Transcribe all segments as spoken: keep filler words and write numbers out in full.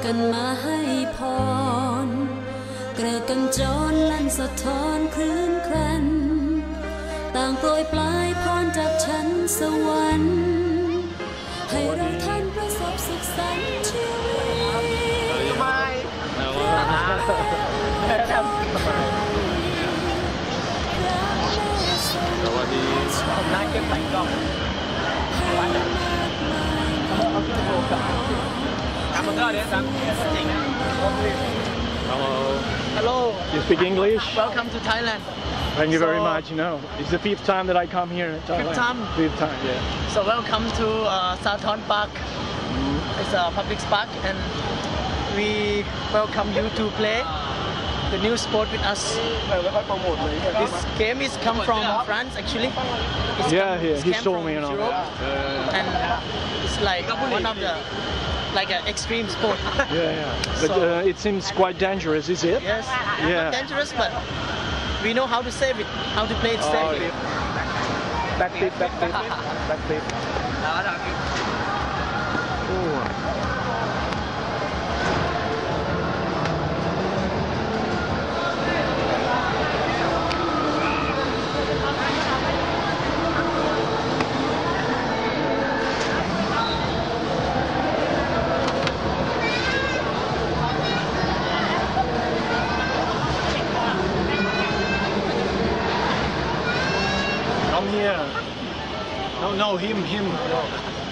กันมาให้พรเกลือกันจรลั่นสะท้อนคลื่นครันต่างโปรยปลายพรจากชั้นสวรรค์ให้เราท่านประสบสุขสันต์ชีวิตไม่สวัสดีผมน่าเก็บใส่กล่องวัดเอาขึ้นโลกับทำมันก็เดี๋ยวทำจริงนะ Hello. Hello. You speak English? Welcome to Thailand. Thank you so, very much. You know, it's the fifth time that I come here in Thailand. Fifth time? Fifth time, yeah. So welcome to uh, Sathorn Park. Mm-hmm. It's a public park and we welcome you to play the new sport with us. This game is come from France actually. It's yeah, come, yeah, he told me, you know. Europe, yeah. And it's like one of the like an extreme sport. Yeah, yeah. But so, uh, it seems quite dangerous, is it? Yes. Yeah. Not dangerous, but we know how to save it, how to play it oh, safely. Yeah. Back flip, back flip, back flip. Ooh. Come here. No, no, him, him. No.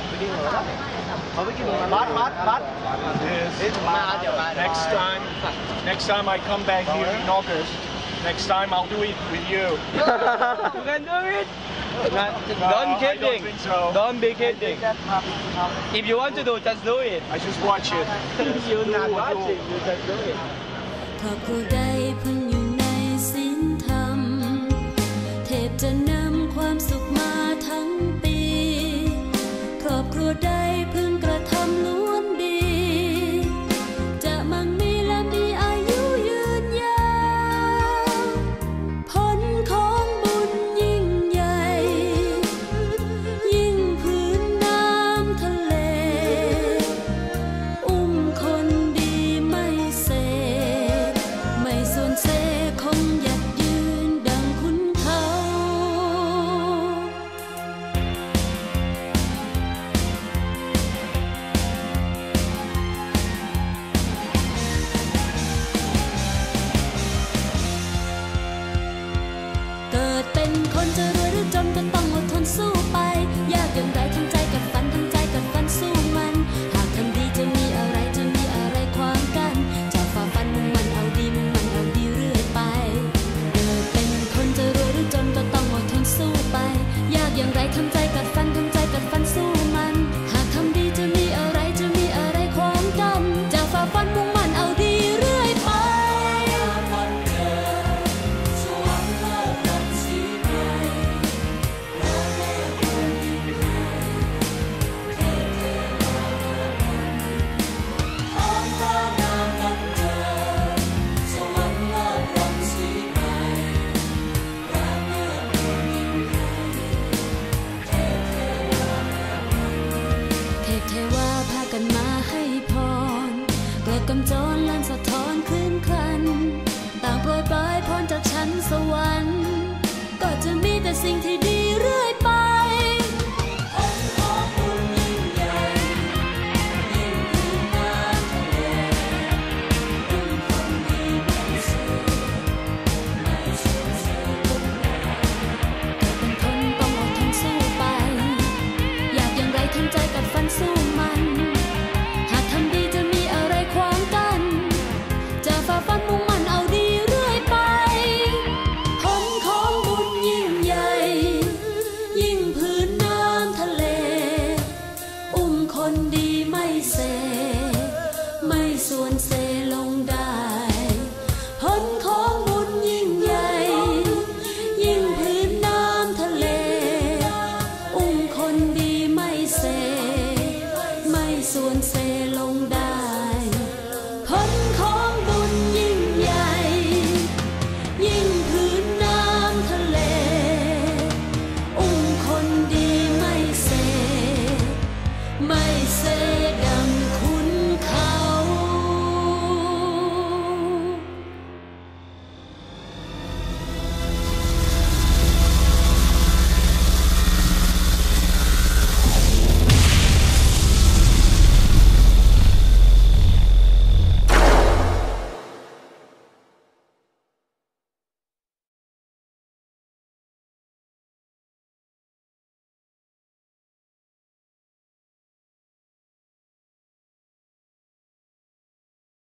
But, but, but. Yes. Next time, next time I come back here in August, next time I'll do it with you. You can do it. No, don't kidding. I don't think so. Don't be kidding. If you want to do, just do it. I just watch it. You're not watching. You just do it. ครอบครัวใดพึงอยู่ในศีลธรรมเทพจะนำความสุขมาทั้งปีครอบครัวใดพึงกระทำล้วนดีจะมั่งมีและมีอายุยืนยาวผลของบุญยิ่งใหญ่ยิ่งพื้นน้ำทะเลอุ้มคนดีไม่เสไม่ส่วนเสคงหยัดยืนดังคุณเขาเกิดเป็นคนจะรวยหรือจนก็ต้องอดทนสู้ไปยากอย่างไรทำใจกัดฟันทำใจกัดฟันสู้มันหากทำดีจะมีอะไรจะมีอะไรขวางกันจะฝ่าฟันมุ่งมันเอาดีมุ่งมันเอาดีเรื่อยไปเกิดเป็นคนจะรวยหรือจนก็ต้องอดทนสู้ไปยากอย่างไรทำใจกัดฟันทำใจกัดฟันสู้มันหากทำดีจะมีอะไรจะมีอะไรขวางกันจะฝ่าฟันมุ่งมันเอาดีเรื่อยไปเทวาพากันมาให้พรเกลือกำจรลั่นสะท้อนคลื่นครันต่างโปรยปลายพรจากชั้นสวรรค์